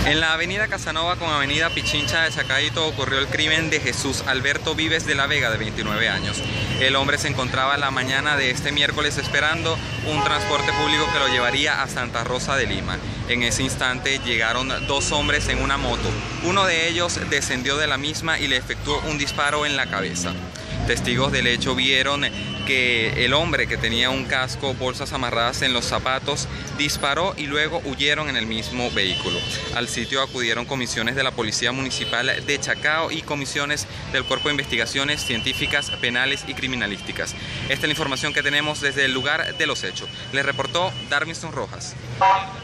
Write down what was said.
En la avenida Casanova con avenida Pichincha de Chacaito ocurrió el crimen de Jesús Alberto Vives de la Vega, de 29 años. El hombre se encontraba la mañana de este miércoles esperando un transporte público que lo llevaría a Santa Rosa de Lima. En ese instante llegaron dos hombres en una moto. Uno de ellos descendió de la misma y le efectuó un disparo en la cabeza. Testigos del hecho vieron que el hombre, que tenía un casco, bolsas amarradas en los zapatos, disparó y luego huyeron en el mismo vehículo. Al sitio acudieron comisiones de la Policía Municipal de Chacao y comisiones del Cuerpo de Investigaciones Científicas, Penales y Criminalísticas. Esta es la información que tenemos desde el lugar de los hechos. Les reportó Darminson Rojas.